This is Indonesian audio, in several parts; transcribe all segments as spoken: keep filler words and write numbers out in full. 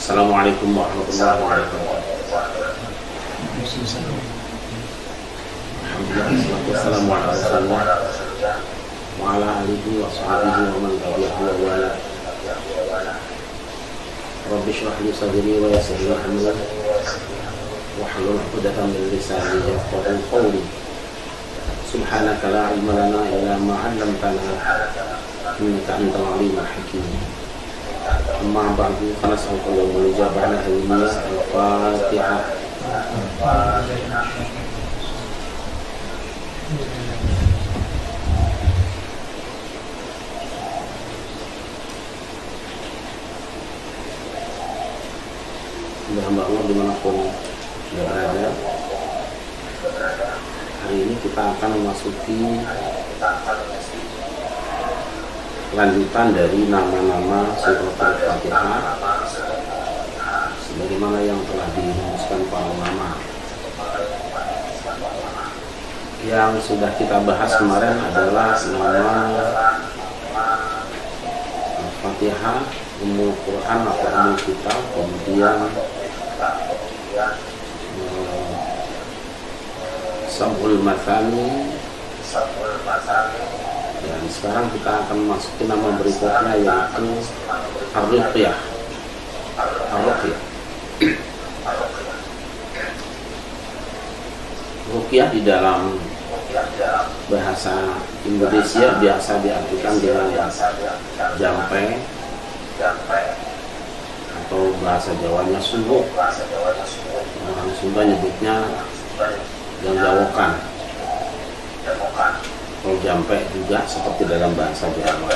Assalamualaikum warahmatullahi wabarakatuh. Alhamdulillah, wassalamu ala rasulillah wa ala alihi wa sahbihi wa man tabi'ahu wa wala. Rabbi shrah li sadri wa yassir li amri wahlul 'uqdatam min lisani yafqahu qawli. Subhanaka la ilma lana illa ma 'allamtana innaka antal alimul hakim. Amma ba'du, fa nas'aluka wa ijabana al-fatihah. Hamba Allah dimanapun berada, hari ini kita akan memasuki lanjutan dari nama-nama surat Al-Fatihah sebagaimana yang telah dirumuskan para ulama. Yang sudah kita bahas kemarin adalah nama Al-Fatihah, Ummul Quran atau Ummul Kitab, kemudian Sab'ul Mathani, dan sekarang kita akan masukin nama berikutnya yaitu Ar-Ruqyah. Ar-Ruqyah. Ruqyah di dalam bahasa Indonesia biasa diartikan dengan jampe atau bahasa Jawanya subuh. Orang Sunda nyebutnya jangjawokan. Kalau jampe juga seperti dalam bahasa Jawa.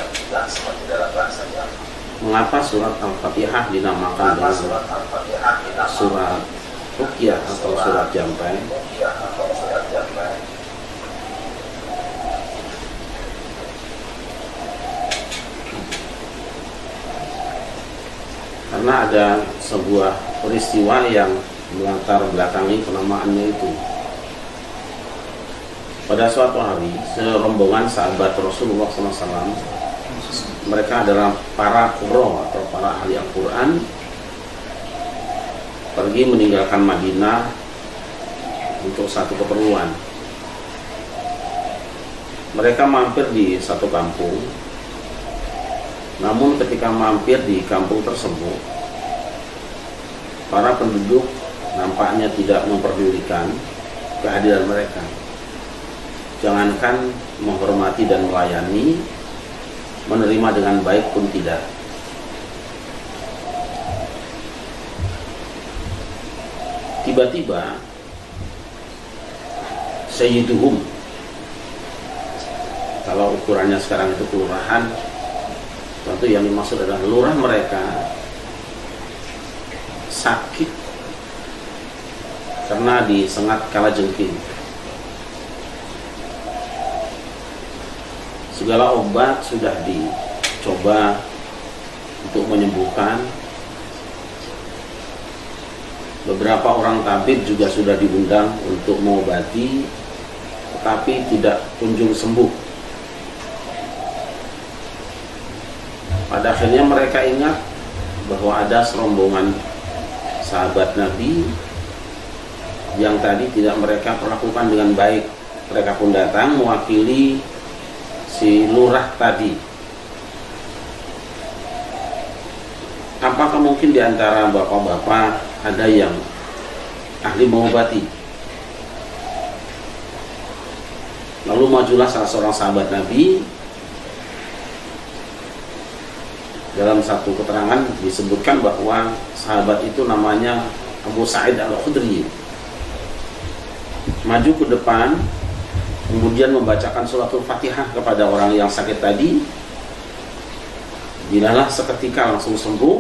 Mengapa surat Al-Fatihah dinamakan dengan surat Ruqyah atau surat jampe? Karena ada sebuah peristiwa yang melatar belakangi penamaannya itu. Pada suatu hari, serombongan sahabat Rasulullah shallallahu alaihi wasallam, mereka adalah para qurra atau para ahli Al-Quran, pergi meninggalkan Madinah untuk satu keperluan. Mereka mampir di satu kampung. Namun ketika mampir di kampung tersebut, para penduduk nampaknya tidak memperdulikan kehadiran mereka. Jangankan menghormati dan melayani, menerima dengan baik pun tidak. Tiba-tiba Sayyiduhum, kalau ukurannya sekarang itu kelurahan, tentu yang dimaksud adalah lurah mereka sakit karena disengat kalajengking. Segala obat sudah dicoba untuk menyembuhkan. Beberapa orang tabib juga sudah diundang untuk mengobati, tetapi tidak kunjung sembuh. Pada akhirnya mereka ingat bahwa ada serombongan sahabat Nabi yang tadi tidak mereka perlakukan dengan baik. Mereka pun datang mewakili si lurah tadi. Apakah mungkin di antara bapak-bapak ada yang ahli mengobati? Lalu majulah salah seorang sahabat Nabi. Dalam satu keterangan disebutkan bahwa sahabat itu namanya Abu Sa'id Al-Khudri. Maju ke depan, kemudian membacakan suratul Fatihah kepada orang yang sakit tadi. Bilalah seketika langsung sembuh,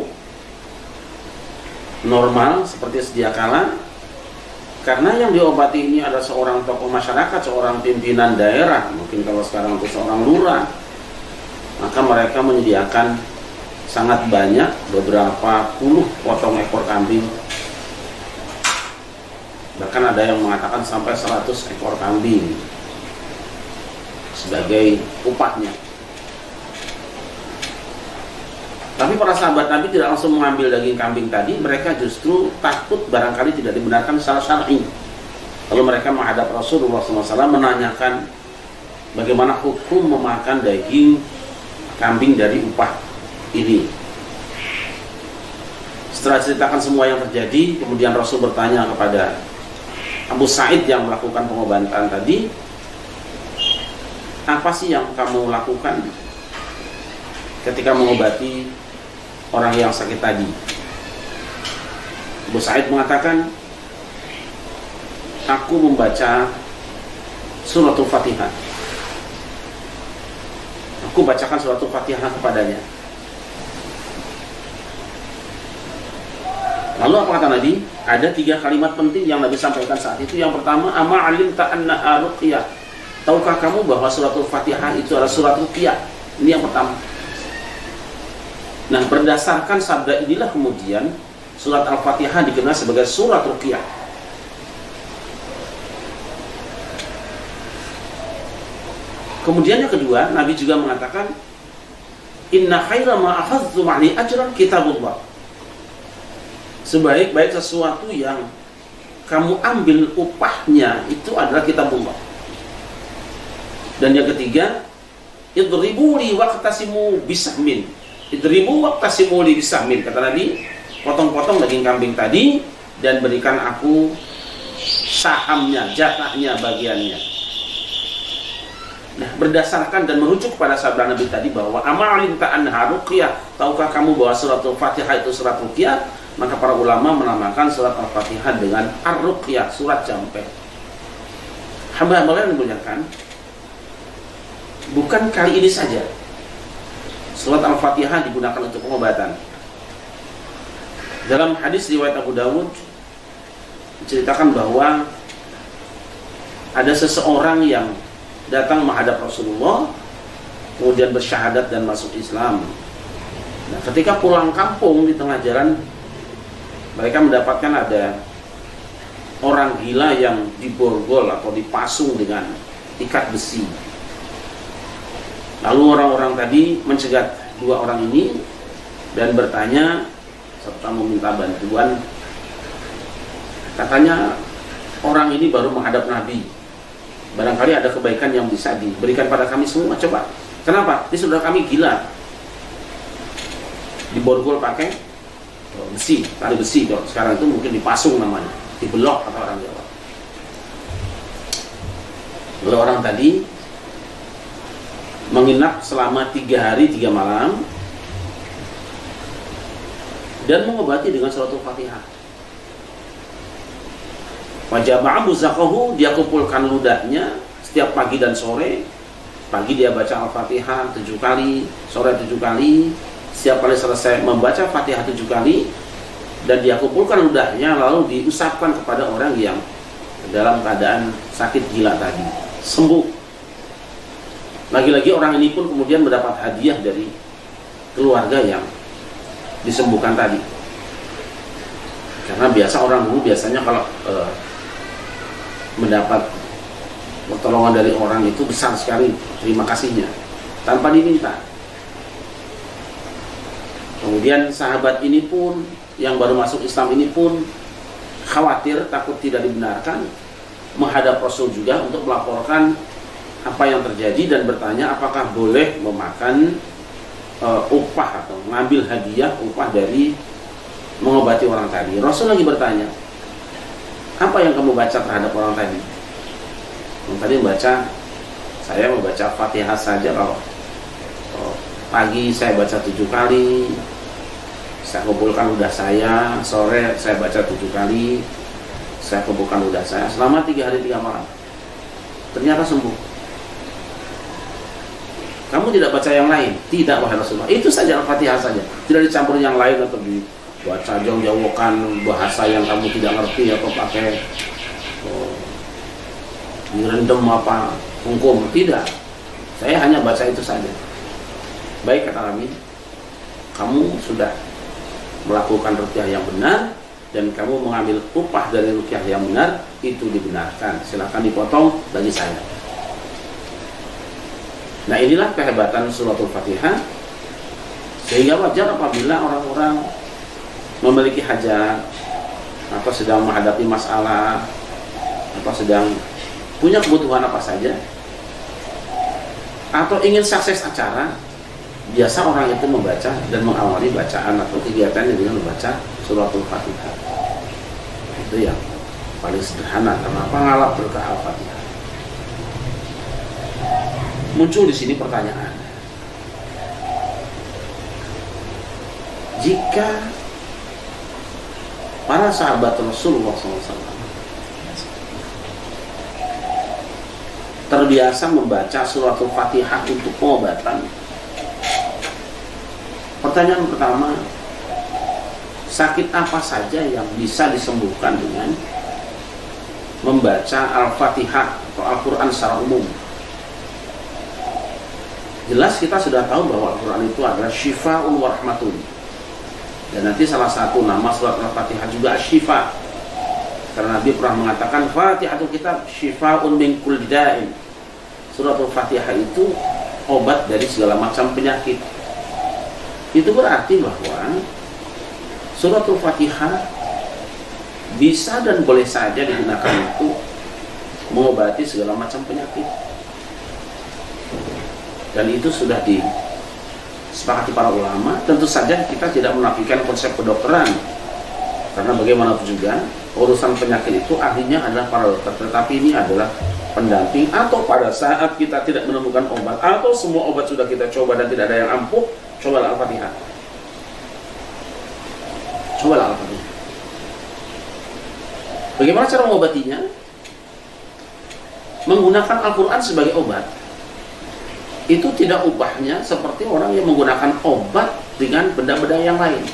normal seperti sedia kala. Karena yang diobati ini adalah seorang tokoh masyarakat, seorang pimpinan daerah, mungkin kalau sekarang itu seorang lurah, maka mereka menyediakan sangat banyak, beberapa puluh potong ekor kambing. Bahkan ada yang mengatakan sampai seratus ekor kambing sebagai upahnya. Tapi para sahabat Nabi tidak langsung mengambil daging kambing tadi, mereka justru takut barangkali tidak dibenarkan secara syar'i. Lalu mereka menghadap Rasulullah shallallahu alaihi wasallam menanyakan bagaimana hukum memakan daging kambing dari upah ini. Setelah ceritakan semua yang terjadi, kemudian Rasul bertanya kepada Abu Sa'id yang melakukan pengobatan tadi, apa sih yang kamu lakukan ketika mengobati orang yang sakit tadi? Abu Sa'id mengatakan, aku membaca suratul Fatihah. Aku bacakan suratul Fatihah kepadanya. Lalu apa kata Nabi? Ada tiga kalimat penting yang Nabi sampaikan saat itu. Yang pertama, ama alimta anna ruqyah. Tahukah kamu bahwa suratul Fatihah itu adalah surat ruqyah? Ini yang pertama. Nah, berdasarkan sabda inilah kemudian surat Al-Fatihah dikenal sebagai surat ruqyah. Kemudian yang kedua, Nabi juga mengatakan, inna khaira ma akhadzu ma'ni ajran kitabullah. Sebaik-baik sesuatu yang kamu ambil upahnya itu adalah kitabullah. Dan yang ketiga, idribu li waqtasimu bisahmin. Idribu waqtasimu li bisahmin. Kata Nabi, potong-potong daging kambing tadi dan berikan aku sahamnya, jatahnya, bagiannya. Nah, berdasarkan dan merujuk kepada sabda Nabi tadi bahwa amalin ta'anha ruqyah, tahukah kamu bahwa suratul Fatihah itu surat ruqyah, maka para ulama menamakan surat Al-Fatihah dengan ar-ruqyah, surat jampe. Hamba-hamba yang dimuliakan, bukan kali ini saja surat Al-Fatihah digunakan untuk pengobatan. Dalam hadis riwayat Abu Dawud menceritakan bahwa ada seseorang yang datang menghadap Rasulullah, kemudian bersyahadat dan masuk Islam. Nah, ketika pulang kampung di tengah jalan, mereka mendapatkan ada orang gila yang diborgol atau dipasung dengan ikat besi. Lalu orang-orang tadi mencegat dua orang ini dan bertanya serta meminta bantuan. Katanya orang ini baru menghadap Nabi. Barangkali ada kebaikan yang bisa diberikan pada kami semua. Coba. Kenapa? Ini saudara kami gila. Diborgol pakai besi, tali besi. Kalau sekarang itu mungkin dipasung namanya, dibelok kata orang Jawa. Lalu orang tadi menginap selama tiga hari tiga malam dan mengobati dengan suratul Fatihah. Wajaba muzaqahu, dia kumpulkan ludahnya setiap pagi dan sore. Pagi dia baca Al-Fatihah tujuh kali, sore tujuh kali. Setiap kali selesai membaca Fatihah tujuh kali, dan dia kumpulkan ludahnya lalu diusapkan kepada orang yang dalam keadaan sakit gila tadi, sembuh. Lagi-lagi orang ini pun kemudian mendapat hadiah dari keluarga yang disembuhkan tadi. Karena biasa orang dulu biasanya kalau eh, mendapat pertolongan dari orang itu besar sekali terima kasihnya tanpa diminta. Kemudian sahabat ini pun yang baru masuk Islam ini pun khawatir takut tidak dibenarkan, menghadap Rasul juga untuk melaporkan apa yang terjadi dan bertanya apakah boleh memakan uh, upah atau mengambil hadiah upah dari mengobati orang tadi. Rasul lagi bertanya, apa yang kamu baca terhadap orang tadi? Yang tadi membaca, saya membaca Fatihah saja. Kalau oh, pagi saya baca tujuh kali, saya kumpulkan ludah saya. Sore saya baca tujuh kali, saya kumpulkan ludah saya. Selama tiga hari tiga malam, ternyata sembuh. Kamu tidak baca yang lain? Tidak, wahai Rasulullah. Itu saja Al-Fatihah saja, tidak dicampur yang lain atau di baca jauh-jauhkan bahasa yang kamu tidak ngerti atau pakai oh, direndam apa hukum. Tidak, saya hanya baca itu saja. Baik, kata Nabi, kamu sudah melakukan ruqyah yang benar dan kamu mengambil upah dari ruqyah yang benar, itu dibenarkan. Silakan dipotong bagi saya. Nah, inilah kehebatan suratul Fatihah. Sehingga wajar apabila orang-orang memiliki hajat atau sedang menghadapi masalah atau sedang punya kebutuhan apa saja atau ingin sukses acara, biasa orang itu membaca dan mengawali bacaan atau kegiatannya dengan membaca suratul Fatihah. Itu yang paling sederhana. Kenapa ngalap berkah Al-Fatihah? Muncul di sini pertanyaan. Jika para sahabat Rasulullah shallallahu alaihi wasallam terbiasa membaca suratul Fatihah untuk pengobatan, pertanyaan pertama, sakit apa saja yang bisa disembuhkan dengan membaca Al-Fatihah atau Al-Quran secara umum? Jelas kita sudah tahu bahwa Al-Quran itu adalah syifa'un wa rahmatun. Dan nanti salah satu nama surat Al-Fatihah juga syifa. Karena Nabi pernah mengatakan Fatihatul Kitab syifa'un min kulli da'in. Surat Al-Fatihah itu obat dari segala macam penyakit. Itu berarti bahwa surat Al-Fatihah bisa dan boleh saja digunakan untuk mengobati segala macam penyakit. Dan itu sudah disepakati para ulama. Tentu saja kita tidak menafikan konsep kedokteran, karena bagaimanapun juga urusan penyakit itu ahlinya adalah para dokter. Tetapi ini adalah pendamping, atau pada saat kita tidak menemukan obat atau semua obat sudah kita coba dan tidak ada yang ampuh, cobalah Al-Fatihah. Cobalah Al-Fatihah. Bagaimana cara mengobatinya? Menggunakan Al-Quran sebagai obat. Itu tidak ubahnya seperti orang yang menggunakan obat dengan benda-benda yang lain.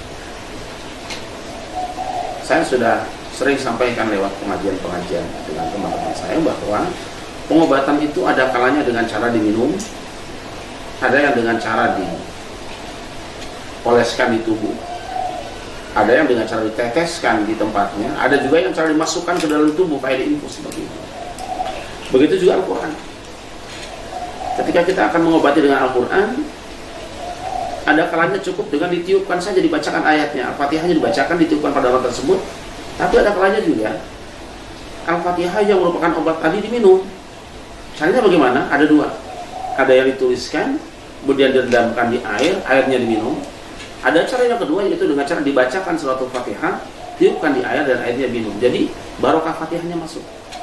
Saya sudah sering sampaikan lewat pengajian-pengajian dengan teman-teman saya bahwa pengobatan itu ada kalanya dengan cara diminum, ada yang dengan cara dipoleskan di tubuh, ada yang dengan cara diteteskan di tempatnya, ada juga yang cara dimasukkan ke dalam tubuh kayak diinfus seperti itu. Begitu juga Al-Quran. Ketika kita akan mengobati dengan Al-Quran, ada kalanya cukup dengan ditiupkan saja, dibacakan ayatnya, Al-Fatihahnya dibacakan, ditiupkan pada orang tersebut. Tapi ada kalanya juga Al-Fatihah yang merupakan obat tadi diminum. Caranya bagaimana? Ada dua. Ada yang dituliskan, kemudian direndamkan di air, airnya diminum. Ada cara yang kedua, yaitu dengan cara dibacakan surat Al-Fatihah, tiupkan di air dan airnya minum. Jadi barokah Fatihahnya masuk.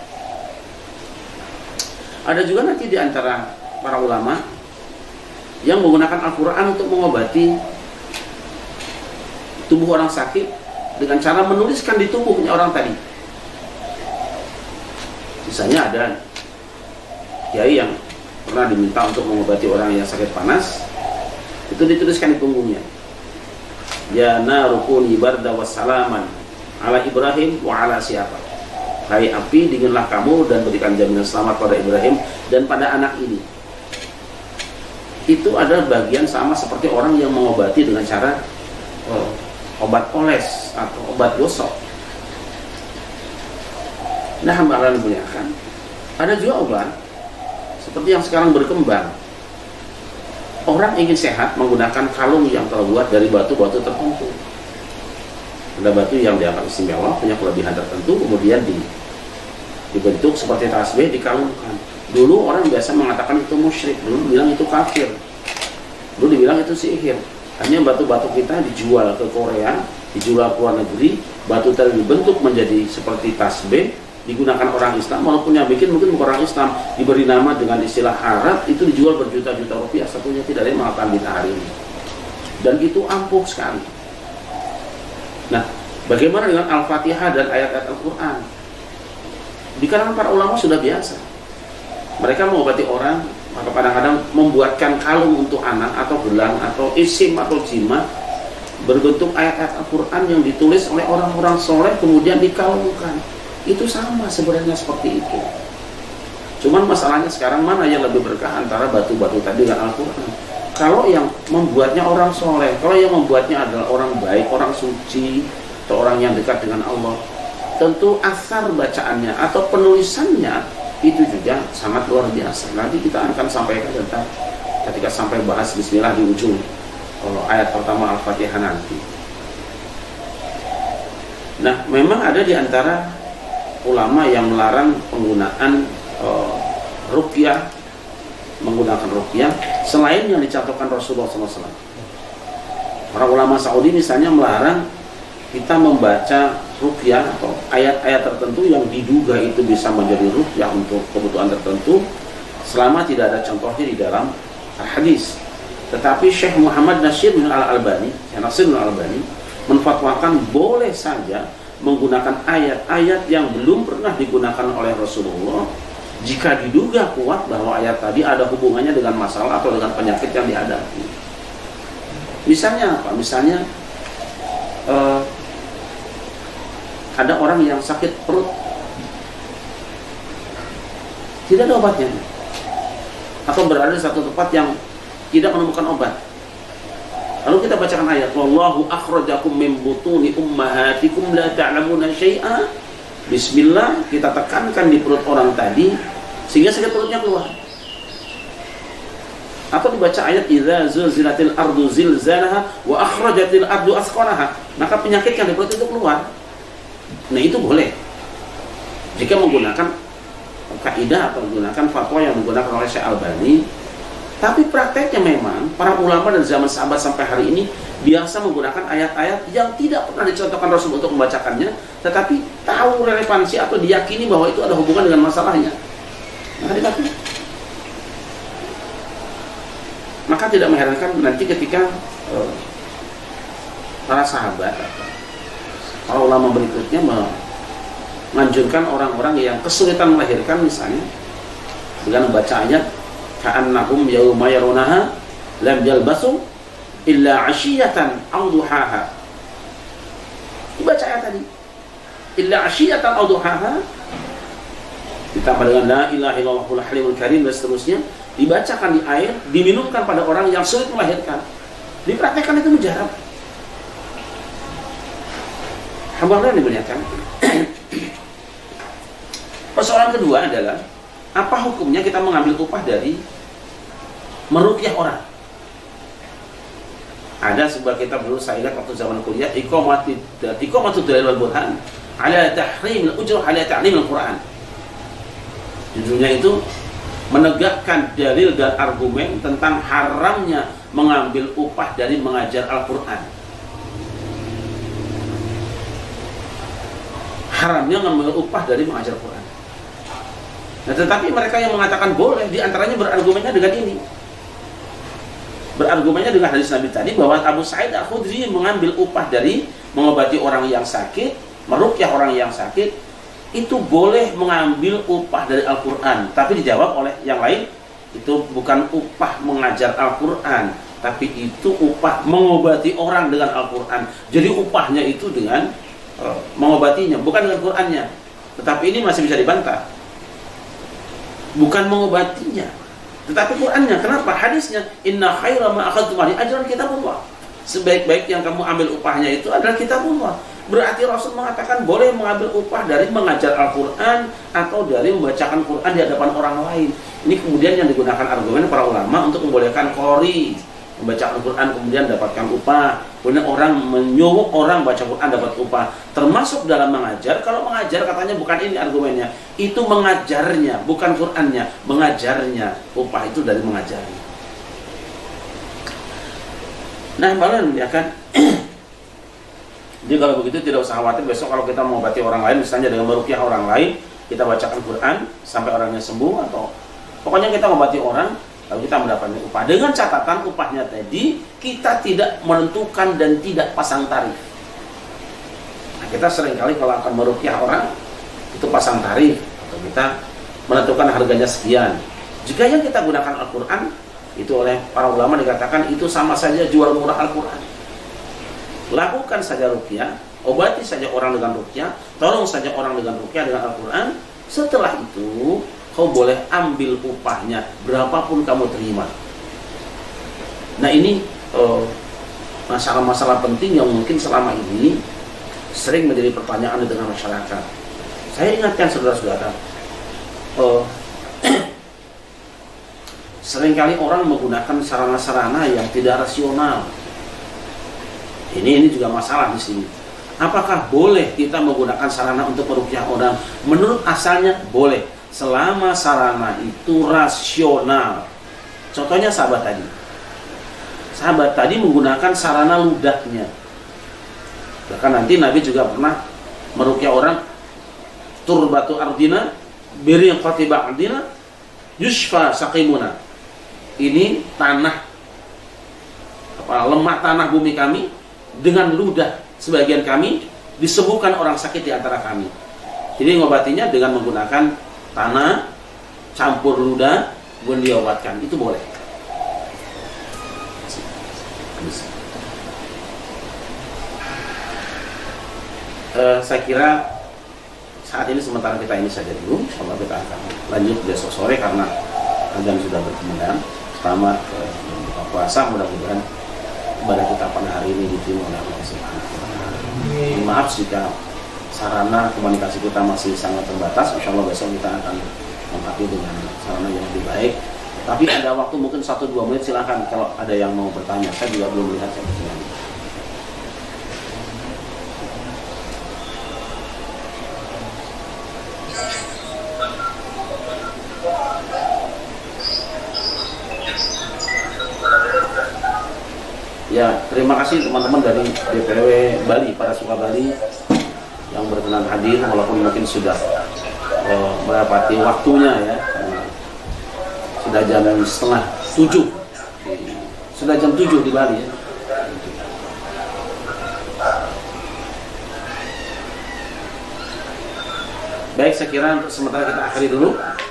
Ada juga nanti di antara para ulama yang menggunakan Al-Quran untuk mengobati tubuh orang sakit dengan cara menuliskan di tubuhnya orang tadi. Misalnya ada kiai yang pernah diminta untuk mengobati orang yang sakit panas, itu dituliskan di punggungnya, ya narukuni barda wassalaman ala Ibrahim wa ala siapa. Hai api, dinginlah kamu dan berikan jaminan selamat pada Ibrahim dan pada anak ini. Itu adalah bagian sama seperti orang yang mengobati dengan cara oh, obat oles atau obat gosok. Nah, hamba Allah muliakan, ada juga obat seperti yang sekarang berkembang. Orang ingin sehat menggunakan kalung yang terbuat dari batu-batu tertentu. Ada batu yang dianggap istimewa, punya kelebihan tertentu, kemudian di, dibentuk seperti tasbih, dikalungkan. Dulu orang biasa mengatakan itu musyrik, dulu bilang itu kafir, dulu dibilang itu sihir. Hanya batu-batu kita dijual ke Korea, dijual ke luar negeri, batu tadi dibentuk menjadi seperti tasbih, digunakan orang Islam, walaupun yang bikin mungkin bukan orang Islam, diberi nama dengan istilah Arab, itu dijual berjuta-juta rupiah, satunya tidak ada yang melakukan bid'ah hari ini. Dan itu ampuh sekali. Nah, bagaimana dengan Al-Fatihah dan ayat-ayat Al-Quran? Di kalangan para ulama sudah biasa. Mereka mengobati orang, maka kadang-kadang membuatkan kalung untuk anak atau gelang atau isim atau jimat berbentuk ayat-ayat Al-Quran yang ditulis oleh orang-orang soleh kemudian dikalungkan. Itu sama sebenarnya seperti itu. Cuman masalahnya sekarang mana yang lebih berkah antara batu-batu tadi dengan Al-Quran? Kalau yang membuatnya orang soleh, kalau yang membuatnya adalah orang baik, orang suci, atau orang yang dekat dengan Allah, tentu asar bacaannya atau penulisannya itu juga sangat luar biasa. Nanti kita akan sampaikan tentang ketika sampai bahas Bismillah di ujung kalau ayat pertama Al-Fatihah nanti. Nah, memang ada di antara ulama yang melarang penggunaan uh, ruqyah, menggunakan ruqyah selain yang dicontohkan Rasulullah shallallahu alaihi wasallam. Para ulama Saudi misalnya melarang kita membaca ruqyah atau ayat-ayat tertentu yang diduga itu bisa menjadi ruqyah untuk kebutuhan tertentu selama tidak ada contohnya di dalam hadis. Tetapi Syekh Muhammad Nasir bin Al-Albani, Syekh Nasir bin Al-Albani menfatwakan boleh saja menggunakan ayat-ayat yang belum pernah digunakan oleh Rasulullah jika diduga kuat bahwa ayat tadi ada hubungannya dengan masalah atau dengan penyakit yang dihadapi. Misalnya apa? Misalnya uh, ada orang yang sakit perut, tidak ada obatnya, atau berada di satu tempat yang tidak menemukan obat. Lalu kita bacakan ayat, wallahu akhrajakum min butuni ummahatikum la ta'lamuna syai'a. Bismillah, kita tekankan di perut orang tadi sehingga sakit perutnya keluar. Atau dibaca ayat idza zulzilatil ardu zilzalaha wa akhrajatil ardu asqalaha, maka penyakit yang di perut itu keluar. Nah, itu boleh jika menggunakan kaidah atau menggunakan fatwa yang menggunakan oleh Syekh Albani. Tapi prakteknya memang para ulama dari zaman sahabat sampai hari ini biasa menggunakan ayat-ayat yang tidak pernah dicontohkan Rasul untuk membacakannya, tetapi tahu relevansi atau diyakini bahwa itu ada hubungan dengan masalahnya. Maka dipakai. Maka tidak mengherankan nanti ketika uh, para sahabat, para ulama berikutnya menganjurkan orang-orang yang kesulitan melahirkan misalnya dengan membaca ayat ka'annahum yawma yarunaha lam yalbasu illa 'ashiyatan aw duhaha. Dibaca ayat tadi illa 'ashiyatan aw duhaha ditambah dengan la ilaha illallahul halimul karim dan seterusnya, dibacakan di air, diminumkan pada orang yang sulit melahirkan. Dipraktekkan itu mujarab. Hamba yang dimuliakan. Persoalan kedua adalah apa hukumnya kita mengambil upah dari meruqyah orang? Ada sebuah kitab dulu saya ingat waktu zaman kuliah, Iqamatud Iqamatud Dalil wal Burhan ala tahrim al-ujrah ala ta'lim al-Quran. Judulnya itu menegakkan dalil dan argumen tentang haramnya mengambil upah dari mengajar Al-Quran. Haramnya mengambil upah dari mengajar Al-Quran. Nah, tetapi mereka yang mengatakan boleh, diantaranya berargumennya dengan ini. Berargumennya dengan hadis Nabi tadi bahwa Abu Sa'id Al-Khudri mengambil upah dari mengobati orang yang sakit, meruqyah orang yang sakit, itu boleh mengambil upah dari Al-Quran. Tapi dijawab oleh yang lain, itu bukan upah mengajar Al-Quran, tapi itu upah mengobati orang dengan Al-Quran. Jadi upahnya itu dengan uh, mengobatinya, bukan dengan Qurannya. Tetapi ini masih bisa dibantah. Bukan mengobatinya, tetapi Qurannya. Kenapa? Hadisnya inna khaira ma akhadtum alaihi ajran kitabullah. Sebaik-baik yang kamu ambil upahnya itu adalah kitabullah. Berarti Rasul mengatakan boleh mengambil upah dari mengajar Al-Quran atau dari membacakan Quran di hadapan orang lain. Ini kemudian yang digunakan argumen para ulama untuk membolehkan qori, membaca Al-Quran kemudian dapatkan upah. Kemudian orang menyuruh orang baca Quran dapat upah. Termasuk dalam mengajar. Kalau mengajar katanya bukan ini argumennya, itu mengajarnya, bukan Qurannya, mengajarnya. Upah itu dari mengajarnya. Nah, malah ya kan. Jadi kalau begitu tidak usah khawatir besok kalau kita mau obati orang lain, misalnya dengan meruqyah orang lain, kita bacakan Quran sampai orangnya sembuh, atau pokoknya kita mengobati orang lalu kita mendapatkan upah. Dengan catatan upahnya tadi kita tidak menentukan dan tidak pasang tarif. Nah, kita seringkali kalau akan meruqyah orang itu pasang tarif atau kita menentukan harganya sekian. Jika yang kita gunakan Al-Quran, itu oleh para ulama dikatakan itu sama saja jual murah Al-Quran. Lakukan saja ruqyah, obati saja orang dengan ruqyah, tolong saja orang dengan ruqyah dengan Al-Quran. Setelah itu kau boleh ambil upahnya berapapun kamu terima. Nah, ini masalah-masalah uh, penting yang mungkin selama ini sering menjadi pertanyaan di tengah masyarakat. Saya ingatkan saudara-saudara, uh, seringkali orang menggunakan sarana-sarana yang tidak rasional Ini ini juga masalah di sini. Apakah boleh kita menggunakan sarana untuk meruqyah orang? Menurut asalnya boleh, selama sarana itu rasional. Contohnya sahabat tadi. Sahabat tadi menggunakan sarana ludahnya. Bahkan nanti Nabi juga pernah meruqyah orang, turbatu ardina biri qatiba ardina yushfa saqimuna. Ini tanah apa, lemah tanah bumi kami, dengan ludah sebagian kami disembuhkan orang sakit di antara kami. Jadi ngobatinya dengan menggunakan tanah campur ludah, kemudian diobatkan, itu boleh. Uh, saya kira saat ini sementara kita ini saja dulu. Insyaallah kita akan lanjut besok sore karena azan sudah berkumandang. Selamat uh, berbuka puasa, mudah-mudahan ibadah kita pada hari ini diterima oleh Allah Subhanahu wa taala. Maaf jika sarana komunikasi kita masih sangat terbatas. Insyaallah besok kita akan melengkapi dengan sarana yang lebih baik. Tapi ada waktu mungkin satu dua menit, silakan kalau ada yang mau bertanya. Saya juga belum melihat yang ya, terima kasih teman-teman dari D P W Bali, para suka Bali yang berkenan hadir walaupun mungkin sudah eh, mendapati waktunya ya, karena sudah jam setengah tujuh, sudah jam tujuh di Bali ya. Baik, saya kira untuk sementara kita akhiri dulu.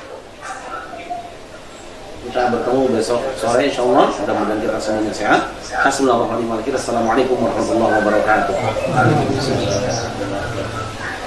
Kita bertemu besok sore insyaallah. Mudah-mudahan kita semuanya sehat. Assalamualaikum warahmatullahi wabarakatuh.